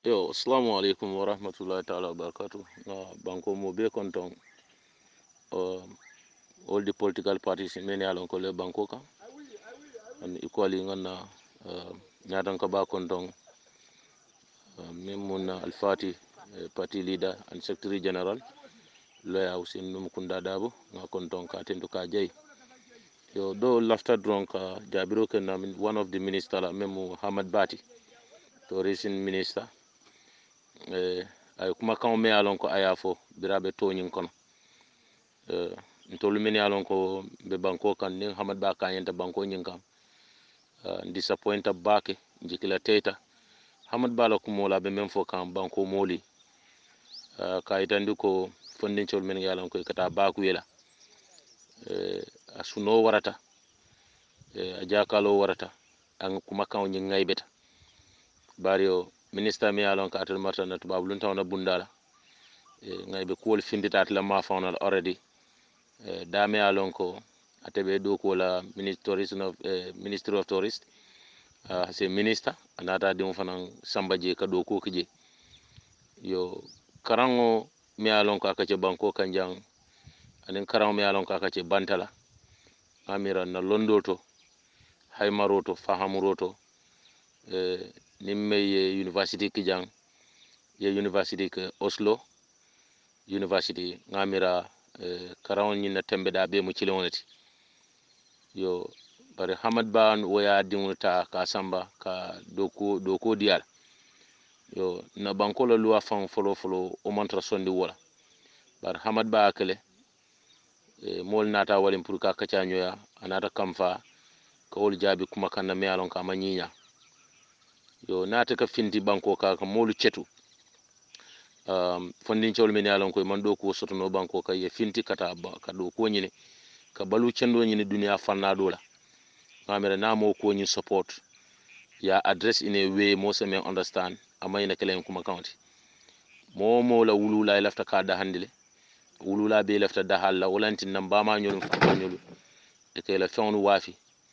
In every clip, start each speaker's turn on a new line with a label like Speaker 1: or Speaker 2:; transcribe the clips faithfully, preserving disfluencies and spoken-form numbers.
Speaker 1: Yo, assalamu alaikum wa rahmatullahi ta'ala wa barakatuh. Uh, banko mo be konton uh, all the political parties in many alon ko le banko ka and equally ngana uh, nyatan ka ba konton uh, memun al-Fati uh, party leader and secretary general lawyer Hussein Numkunda Dabo nga konton ka tendu ka jay yo do lafta drunk uh, jabiro ken na one of the minister la memu Ahamad Bati to recent minister eh ay kuma kan me alon ko ayafo birabe toñin kono eh ntolu men alon ko be banko kan ni Ahamad Ba kan yenta banko nyin kan uh, disappointed bake jikila teta Ahamad Ba la ko mola be men fo kan banko moli uh, ka itandi ko fondin chol men alon ko kata baku yela eh asuno warata eh ajakalo warata an kuma kan nyin ngaybeta bario minister mi alon ka atal martana to babulun tawna bundala e ngaybe kuwol finditat la ma fawnal already e dame alon ko atebe do ko la ministry of uh, ministry of tourist uh, c'est minister anata dum fanan sambaje ka do ko kije yo karango mi alon ko akace banko kanjang anen karango mi alon ko akace bantala amira na londoto haymaroto fahamuroto e nimme ye university kijang ye university ke Oslo university ngamira eh, karawon nyina tembe da be mu cilewonati yo bare Ahamad Ba waya dinguta ka samba ka doko doko dial yo na banko la luwa fan folo folo o mantra sondi wala bare Ahamad Ba akele e mol nata walin pour ka kacha nyoya anata kamfa ka wol jabi kuma kan na me alon ka manyinya yo nata ka finti banko ka ka molu cetu um fondin chol men yalon koy man do ko soto no banko kay ye finti kata ka do ko nyine ka balu cendo nyine dunia fanna dola ngamere na mo ko nyi support ya address in a way mo se men understand amayna kelen kuma county mo mo la wulula lafta ka da handile wulula be lafta da halla walantin nan ba ma nyolum fa nyolu e kay la fewnu wafi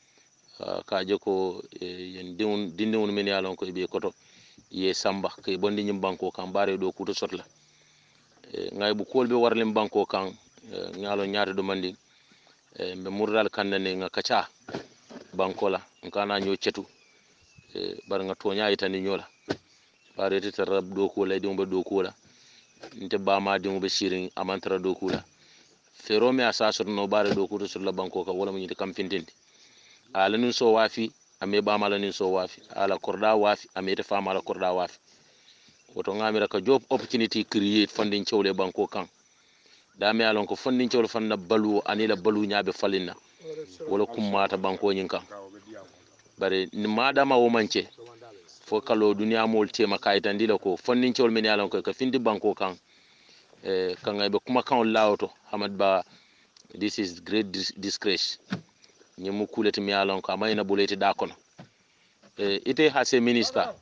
Speaker 1: uh, ka je ko e, yen diun dindewun men yalon koy be koto ye samba kay bondi nyim banko kan bare do kuto sotla e, ngay bu kolbe warlim banko kan e, ngalo nyaata do mandi e, be murdal kannane nga kacha banko la nkana nyo cetu e, bar nga tonya itani nyola bare te rab do ko lay dimbe do ko la nte ba ma dimbe sirin amantara do ko la fero me asasur no bare do kuto sotla banko ka wala mu nyite kam fintindi ala nun so wafi ame ba mala nin so wafi ala korda wafi ame te fama ala korda wafi woto ngamira ka job opportunity create funding chawle banko kan da me alon ko funding chawle fanna balu anila balu nyaabe falinna wala kummata banko nyin kan bare ni madama wo manche fo kalo dunia mol tema kaytan dila ko funding chawle men alon ko ka findi banko kan eh kan ngaybe kuma kan lawto Ahamad Ba this is great dis disgrace nyimu kuleti mi alon ko amayna buleti da kono e ite hase minister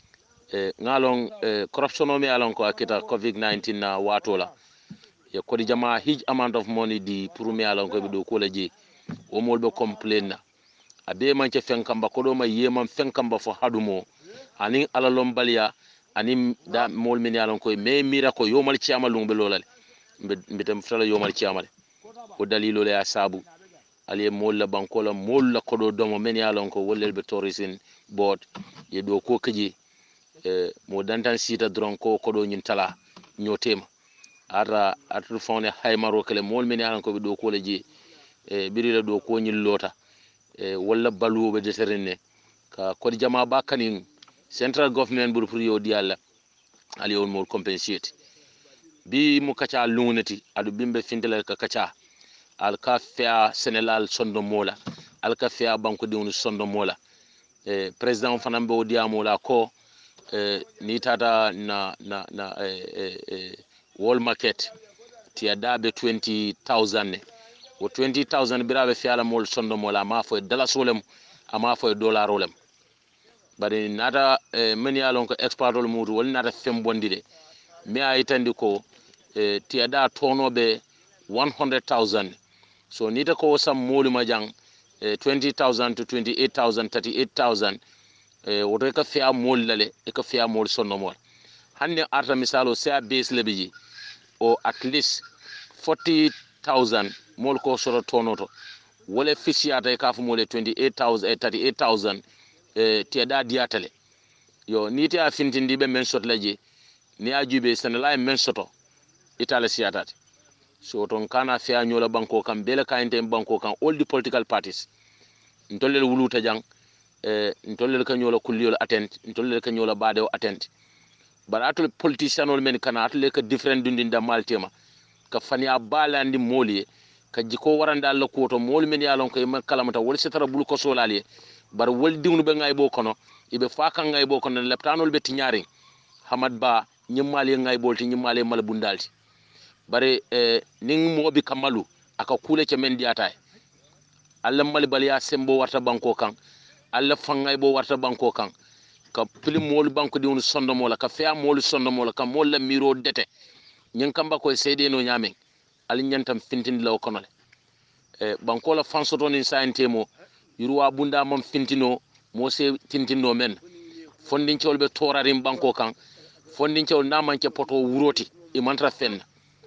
Speaker 1: e ngalon e, corruption mi alon ko akita covid nineteen na watola ya kodi jama huge amount of money di pour mi alon ko be do ko la ji o mol be complain na abe man ce fenkamba ko do ma yeman fenkamba fo hadumo ani alalom baliya ani da mol mi alon ko me mira ko yomal ciama lumbe lolale mbe tam fala yomal ciama o dalilo le asabu ali mol la banko la mol la kodo domo men yalon ko wollel be tourism board ye do ko kaji e mo dantan sita dron ko kodo nyin tala nyotema ara atu fone haymaro kele mol men yalon ko be do ko leji e birila do ko nyin lota e walla balu be deterine ka kodi jama ba kanin central government bur pour yo dialla ali on mol compensate bi mu kacha lunati adu bimbe findela ka kacha alka fea Sénégal sondo mola alka fea banko diwnu sondo mola eh president fanambe o diamola ko eh ni tata na na na eh, eh, wall market ti adabe twenty thousand o twenty thousand birabe fea la mol sondo mola ma fo dala solem ama fo dollar olem bari nata eh, men yalon ko exportol mudu wol nata fembondide mi ayitandi ko eh, ti ada tonobe one hundred thousand so nita ko sam molu majang eh, twenty thousand to twenty-eight thousand thirty-eight thousand eh, woto ka fiya mol lale e ka fiya mol sonno mol hanne arta misalo sa base lebiji o at least forty thousand mol ko soro tonoto wala fisiyata e kafu mole twenty-eight thousand e thirty-eight thousand e tiada diatale yo niti a fintindi be men sot laje ni ajube sanala men soto itala siatati so ton kana fiya nyola banko kam bele kayente banko kam all the political parties ntollel wuluta jang e ntollel ka nyola kulliyol attend ntollel ka nyola badew attend bara atul politician ol men kana atul ka different dundinda maltema ka fania balandi moli ka jiko waranda Allah ko to mol men yalon ko e kalamata wol setara bul ko solali bar wol diwnu be ngay bo kono ibe faka ngay bo kono leptanol be tiñari Ahamad Ba nyimale ngay bolti nyimale mal bundalti bare eh, ning mobi kamalu aka kule ke men diata Allah mal baliya sembo warta banko kan Allah fangay bo warta banko kan ka pili mol banko diwnu sondo mola ka fiya mol sondo mola ka mol la miro dete nyen kamba ko sede no nyame al nyantam fintindi law konole e banko la fansoto ni saintemo yuruwa bunda mom fintino mo se tintino men fondin ciol be torarim banko kan fondin ciol namanke poto wuroti e mantra fen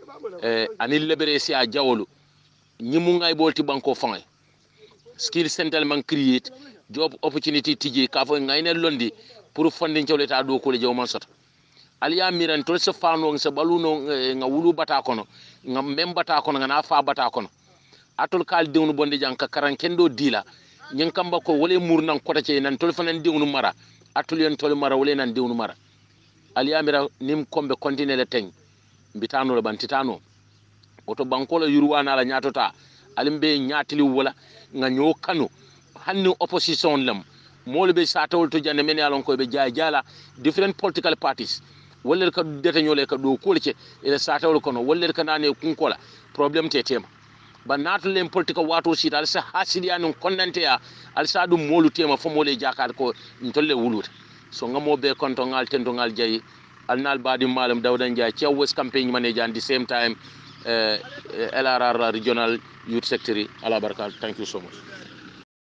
Speaker 1: e anil lebere si a jawolu nyimu ngay bolti banko fangay skill central man create job opportunity tiji ka fo ngayne londi pour fondin ciol ta do ko le jaw man sota aliya miran tol se fano se baluno nga wulu bata kono nga mem bata kono nga na fa bata kono atol kal dewnu bonde janka karan kendo dila nyen kamba ko wole murnan kota ce nan tol fanan dewnu mara atol yen tol mara wole nan dewnu mara aliya mira nim kombe continue le teng bitano le bantitano oto banko la yurwana la nyatota alimbe nyatili wala nga nyo kanu hanni opposition lam mole be satawol to jande men yalon ko be jaay jala different political parties wolle ka dete nyole ka do kolce ele satawol kono wolle ka nane kunkola problem te tema ba natul len politique wato si dal sa hasidiya non konnante ya al sa dum molu tema fo mole jakar ko ntolle wuluta so ngamo be konto ngal tendo ngal jayi al nal badi malam Dawda Njie ci West campaign manager at the same time uh, L R R regional youth secretary ala barakal. Thank you so much.